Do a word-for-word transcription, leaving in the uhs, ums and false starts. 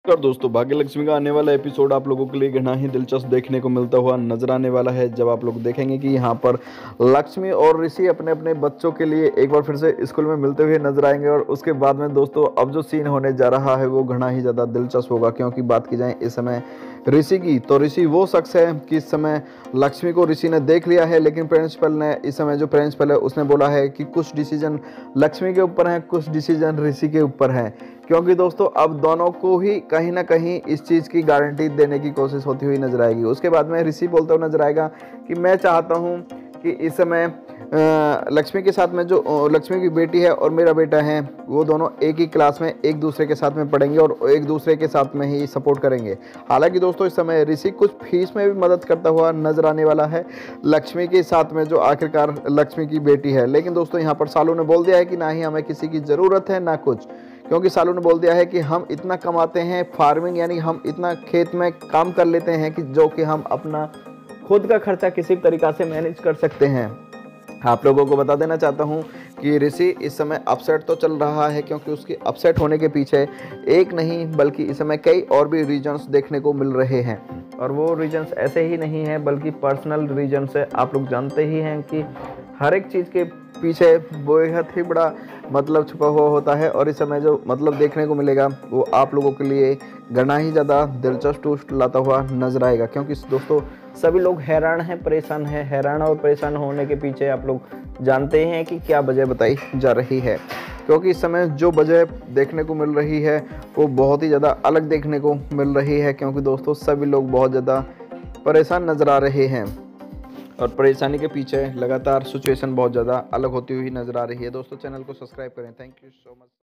नमस्कार दोस्तों, भाग्य लक्ष्मी का आने वाला एपिसोड आप लोगों के लिए घना ही दिलचस्प देखने को मिलता हुआ नजर आने वाला है। जब आप लोग देखेंगे कि यहाँ पर लक्ष्मी और ऋषि अपने अपने बच्चों के लिए एक बार फिर से स्कूल में मिलते हुए नजर आएंगे। और उसके बाद में दोस्तों अब जो सीन होने जा रहा है वो घना ही ज़्यादा दिलचस्प होगा, क्योंकि बात की जाए इस समय ऋषि की, तो ऋषि वो शख्स है कि इस समय लक्ष्मी को ऋषि ने देख लिया है, लेकिन प्रिंसिपल ने इस समय जो प्रिंसिपल है उसने बोला है कि कुछ डिसीजन लक्ष्मी के ऊपर हैं, कुछ डिसीजन ऋषि के ऊपर हैं। क्योंकि दोस्तों अब दोनों को ही कहीं ना कहीं इस चीज़ की गारंटी देने की कोशिश होती हुई नजर आएगी। उसके बाद में ऋषि बोलता हुआ नजर आएगा कि मैं चाहता हूं कि इस समय लक्ष्मी के साथ में जो लक्ष्मी की बेटी है और मेरा बेटा है वो दोनों एक ही क्लास में एक दूसरे के साथ में पढ़ेंगे और एक दूसरे के साथ में ही सपोर्ट करेंगे। हालांकि दोस्तों इस समय ऋषि कुछ फीस में भी मदद करता हुआ नजर आने वाला है लक्ष्मी के साथ में, जो आखिरकार लक्ष्मी की बेटी है। लेकिन दोस्तों यहाँ पर सालू ने बोल दिया है कि ना ही हमें किसी की ज़रूरत है ना कुछ, क्योंकि सालू ने बोल दिया है कि हम इतना कमाते हैं फार्मिंग, यानी हम इतना खेत में काम कर लेते हैं कि जो कि हम अपना खुद का खर्चा किसी तरीक़ा से मैनेज कर सकते हैं। आप लोगों को बता देना चाहता हूं कि ऋषि इस समय अपसेट तो चल रहा है, क्योंकि उसके अपसेट होने के पीछे एक नहीं बल्कि इस समय कई और भी रीजन्स देखने को मिल रहे हैं। और वो रीजन्स ऐसे ही नहीं हैं बल्कि पर्सनल रीजन्स है। आप लोग जानते ही हैं कि हर एक चीज़ के पीछे बेहद ही बड़ा मतलब छुपा हुआ होता है, और इस समय जो मतलब देखने को मिलेगा वो आप लोगों के लिए घना ही ज़्यादा दिलचस्प ट्विस्ट लाता हुआ नजर आएगा। क्योंकि दोस्तों सभी लोग हैरान हैं, परेशान हैं। हैरान और परेशान होने के पीछे आप लोग जानते हैं कि क्या वजह बताई जा रही है, क्योंकि इस समय जो वजह देखने को मिल रही है वो बहुत ही ज़्यादा अलग देखने को मिल रही है। क्योंकि दोस्तों सभी लोग बहुत ज़्यादा परेशान नज़र आ रहे हैं और परेशानी के पीछे लगातार सिचुएशन बहुत ज़्यादा अलग होती हुई नज़र आ रही है। दोस्तों चैनल को सब्सक्राइब करें। Thank you so much.